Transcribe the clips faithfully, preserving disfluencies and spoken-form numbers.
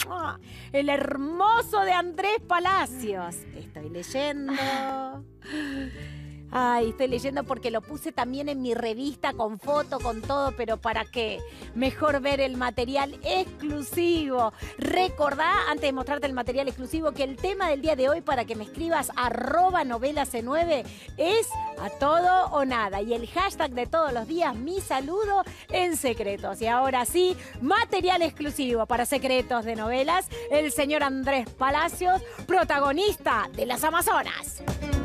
el hermoso de Andrés Palacios. Estoy leyendo. Ay, estoy leyendo porque lo puse también en mi revista con foto, con todo, pero ¿para qué? Mejor ver el material exclusivo. Recordá, antes de mostrarte el material exclusivo, que el tema del día de hoy para que me escribas arroba novela C nueve es a todo o nada. Y el hashtag de todos los días, mi saludo en secretos. Y ahora sí, material exclusivo para secretos de novelas, el señor Andrés Palacios, protagonista de Las Amazonas.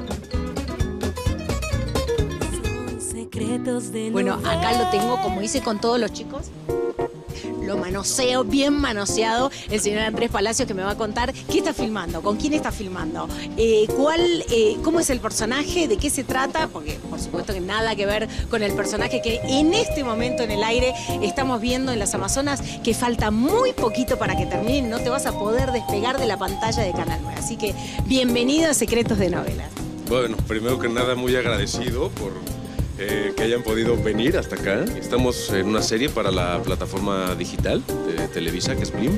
Bueno, acá lo tengo, como hice con todos los chicos. Lo manoseo, bien manoseado, el señor Andrés Palacios, que me va a contar qué está filmando, con quién está filmando, eh, cuál, eh, cómo es el personaje, de qué se trata, porque por supuesto que nada que ver con el personaje que en este momento en el aire estamos viendo en Las Amazonas, que falta muy poquito para que termine, no te vas a poder despegar de la pantalla de Canal nueve. Así que bienvenido a Secretos de Novelas. Bueno, primero que nada muy agradecido por Eh, que hayan podido venir hasta acá. Estamos en una serie para la plataforma digital de Televisa, que es Blim,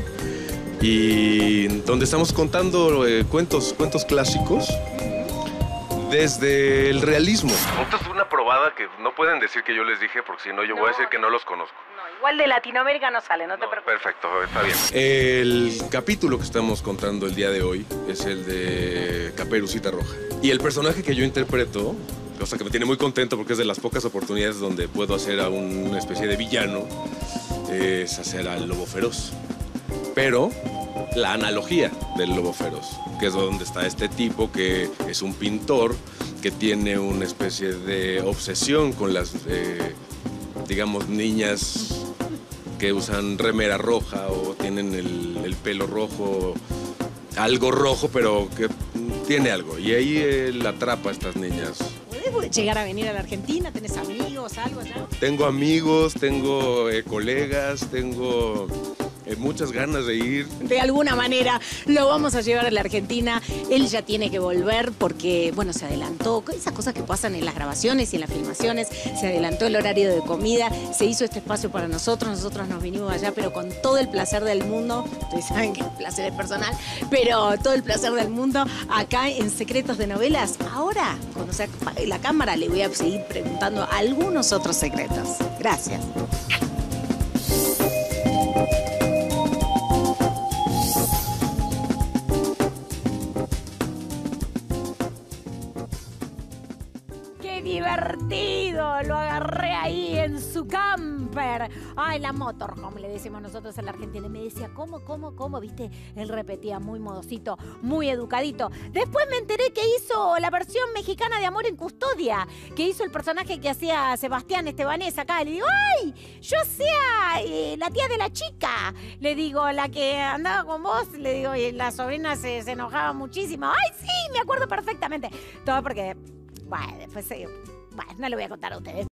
y donde estamos contando eh, cuentos, cuentos clásicos desde el realismo. Esta es una probada que no pueden decir que yo les dije, porque si no yo no, voy a decir que no los conozco. No, igual de Latinoamérica no sale, no te no, preocupes. Perfecto, está bien. El capítulo que estamos contando el día de hoy es el de Caperucita Roja. Y el personaje que yo interpreto, cosa que me tiene muy contento porque es de las pocas oportunidades donde puedo hacer a una especie de villano, es hacer al lobo feroz. Pero la analogía del lobo feroz, que es donde está este tipo que es un pintor, que tiene una especie de obsesión con las, eh, digamos, niñas que usan remera roja o tienen el, el pelo rojo, algo rojo, pero que tiene algo. Y ahí él atrapa a estas niñas. ¿Puedes llegar a venir a la Argentina? ¿Tenés amigos, algo allá? Tengo amigos, tengo eh, colegas, tengo eh, muchas ganas de ir. De alguna manera lo vamos a llevar a la Argentina. Él ya tiene que volver porque, bueno, se adelantó. Esas cosas que pasan en las grabaciones y en las filmaciones. Se adelantó el horario de comida. Se hizo este espacio para nosotros. Nosotros nos vinimos allá, pero con todo el placer del mundo. Ustedes saben que el placer es personal, pero todo el placer del mundo acá en Secretos de Novelas. Ahora, cuando se apague la cámara, le voy a seguir preguntando algunos otros secretos. Gracias. ¡Qué divertido! Lo agarré ahí en su camper. Ay, la motorhome, le decimos nosotros en la Argentina. Y me decía, ¿cómo, cómo, cómo? ¿Viste? Él repetía muy modosito, muy educadito. Después me enteré que hizo la versión mexicana de Amor en Custodia, que hizo el personaje que hacía Sebastián Estebanés acá. Le digo, ¡ay! Yo hacía eh, la tía de la chica. Le digo, la que andaba con vos. Le digo, y la sobrina se, se enojaba muchísimo. ¡Ay, sí! Me acuerdo perfectamente. Todo porque... Bueno, después, bueno, no le voy a contar a ustedes.